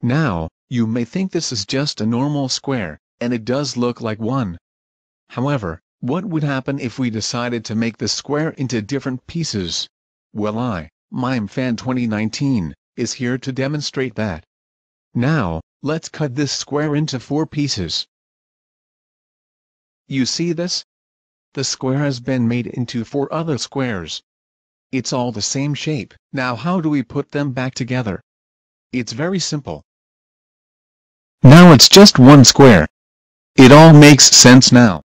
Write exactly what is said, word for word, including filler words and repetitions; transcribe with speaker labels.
Speaker 1: Now, you may think this is just a normal square, and it does look like one. However, what would happen if we decided to make the square into different pieces? Well, I, MimeFan twenty nineteen, is here to demonstrate that. Now, let's cut this square into four pieces. You see this? The square has been made into four other squares. It's all the same shape. Now how do we put them back together? It's very simple. Now it's just one square. It all makes sense now.